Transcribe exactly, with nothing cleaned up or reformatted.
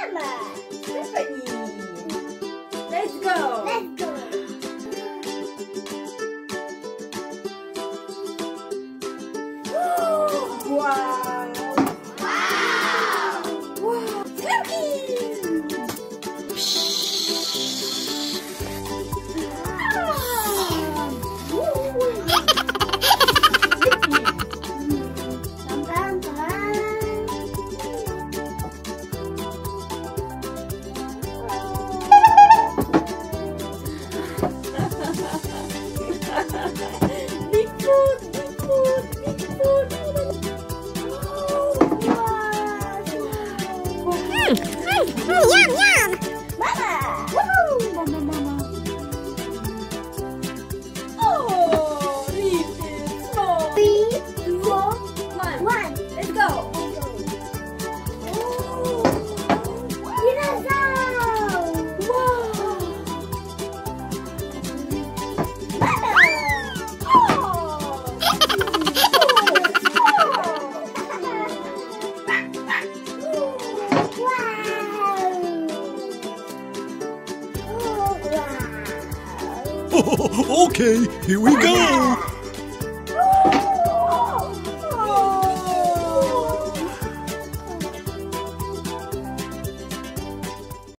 Mama. Stephanie. Let's go. Let's go. Wow. Wow. Wow. Slinky. Dun, dun, dun. Big food, big food, big food. Oh, wow. Yum, yum. Mama. Woohoo! Mama, mama. Oh, little small. Three, two, One. one. Let's go. Oh, dinosaur. Wow. Mama. Okay, here we go.